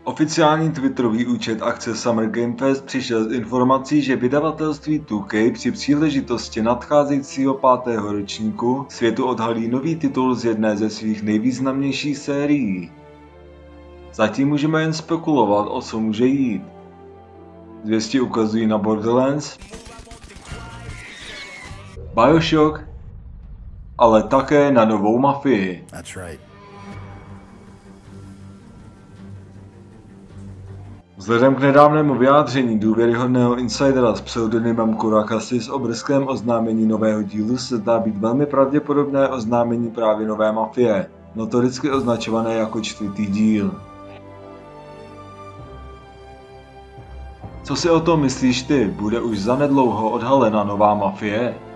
Oficiální twitterový účet akce Summer Game Fest přišel s informací, že vydavatelství 2K při příležitosti nadcházejícího 5. ročníku světu odhalí nový titul z jedné ze svých nejvýznamnějších sérií. Zatím můžeme jen spekulovat, o co může jít. Zvěsti ukazují na Borderlands, Bioshock, ale také na novou Mafii. Vzhledem k nedávnému vyjádření důvěryhodného insidera s pseudonymem Kurakasi s obrsklém oznámení nového dílu se zdá být velmi pravděpodobné oznámení právě nové Mafie, notoricky označované jako 4. díl. Co si o tom myslíš ty? Bude už zanedlouho odhalena nová Mafie?